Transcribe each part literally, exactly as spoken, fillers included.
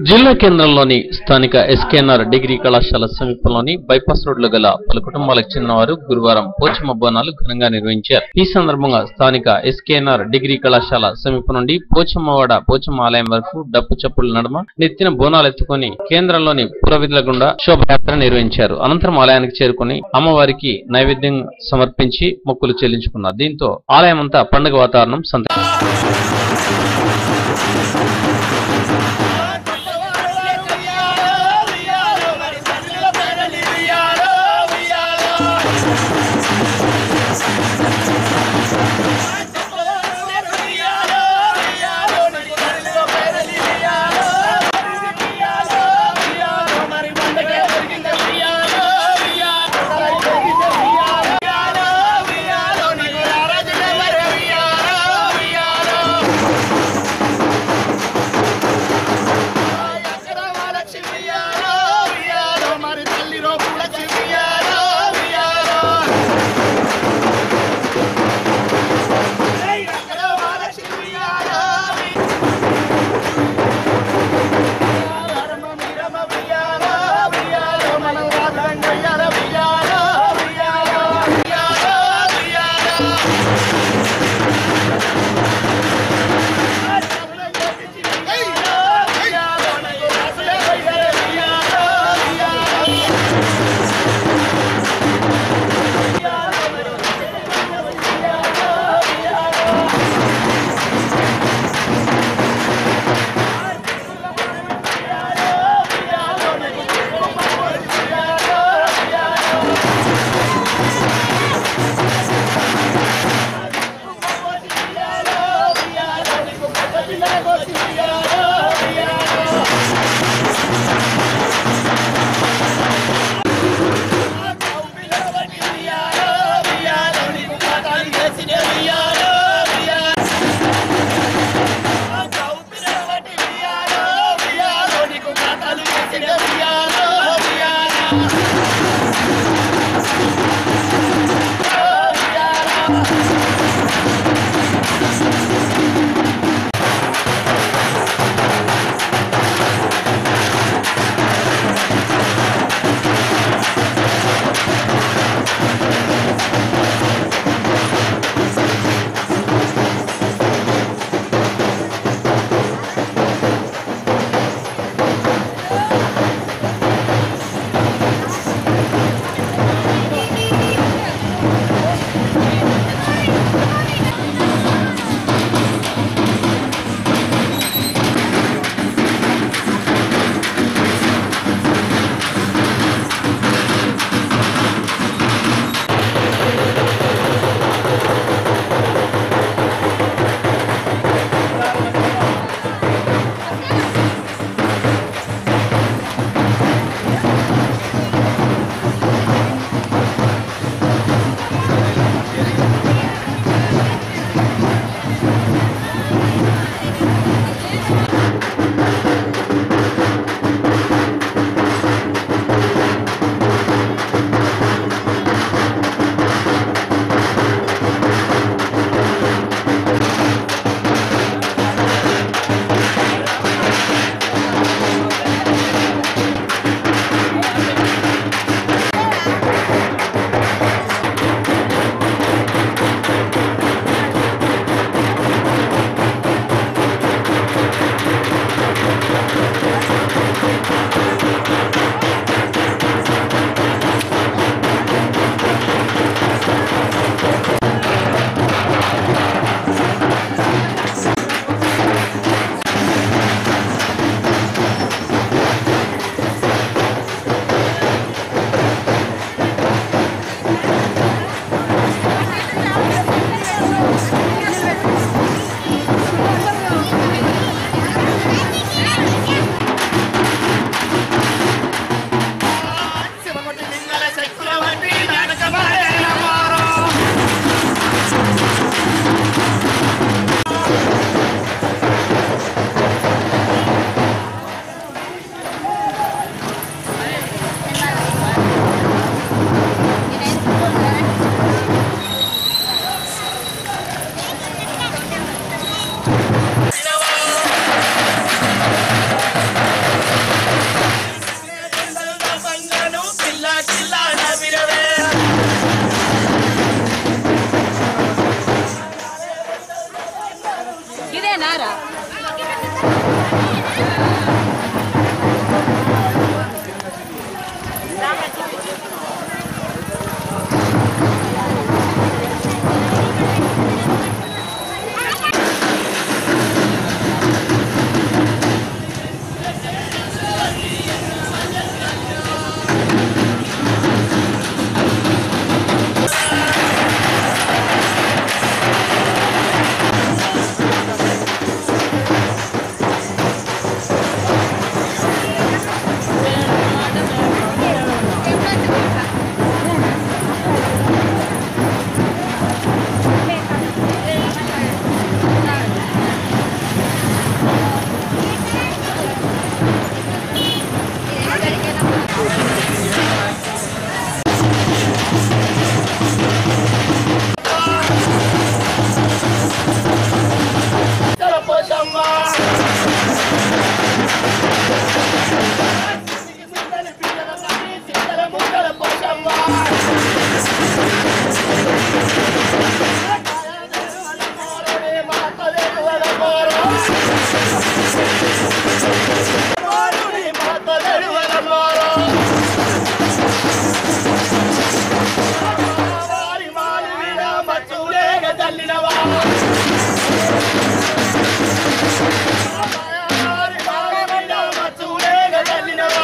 జిల్లా కేంద్రంలోని స్థానిక ఎస్కేఎన్ఆర్ డిగ్రీ కళాశాల సమీపంలోని బైపాస్ రోడ్లో గల పలు కుటుంబాలకు చెందినవారు గురువారం పోచమ్మ బోనాలు ఘనంగా నిర్వహించారు. ఈ సందర్భంగా స్థానిక ఎస్కేఎన్ఆర్ డిగ్రీ కళాశాల సమీపం నుండి పోచమ్మవాడ పోచమ్మ ఆలయం వరకు డప్పు చప్పుల నడుమ నెత్తిన బోనాలు ఎత్తుకుని కేంద్రంలోని పురవీధుల గుండా శోభయాత్ర నిర్వహించారు. అనంతరం ఆలయానికి చేరుకుని అమ్మవారికి నైవేద్యం సమర్పించి మొక్కులు చెల్లించుకున్నారు. దీంతో ఆలయం అంతా పండుగ వాతావరణం సంత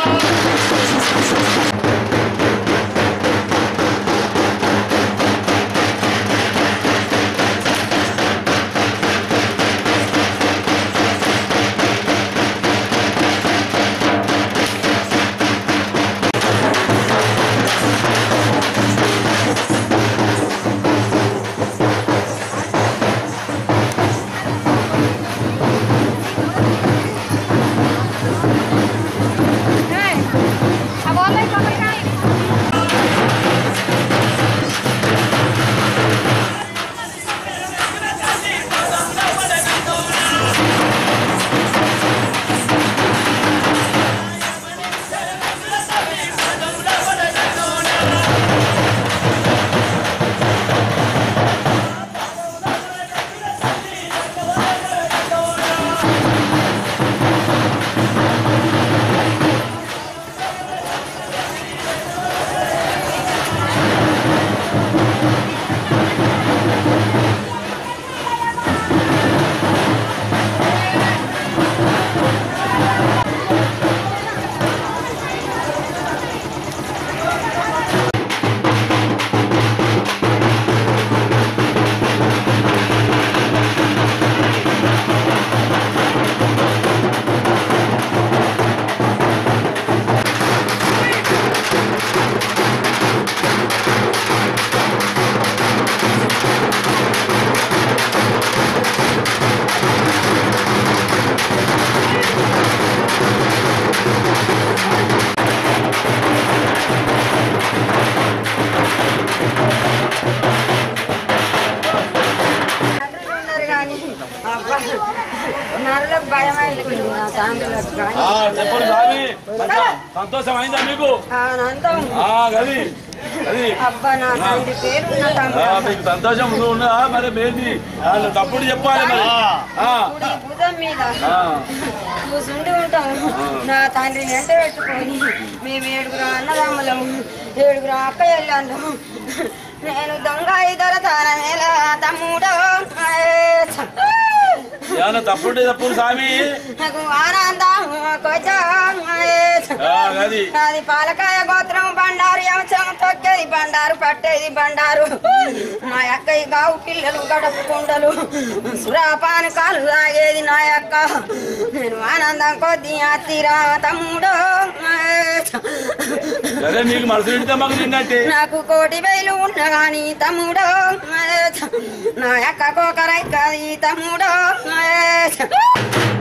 సంతోషం అయిందా మీకు? మీకు సంతోషం ఉన్నదా? మరి ఏంటి తప్పుడు చెప్పాలి. మరి భుజం మీద కూర్చుండి ఉంటాం. నా తండ్రిని ఎంట పెట్టుకొని మేము ఏడుగురు అన్నదమ్ములం, ఏడుగురు అక్కయ్యలు. నేను దొంగ ఇద్దరు తానేల తమ్ముడో తప్పుడు తప్పుడు స్వామి నాకు ఆనందం అది పాలకాయ గోత్రం బండారు అంశం తొక్కేది బండారు పట్టేది బండారు. మా అక్క గావు పిల్లలు గడపు కుండలు సురాపాను కాలు తాగేది నా అక్క. నేను ఆనందం కొద్ది అత్తిరా తమ్ముడో. నాకు కోటి వేలు ఉన్నా గాని తమ్ముడో నా అక్క కోకరై కాది తమ్ముడో.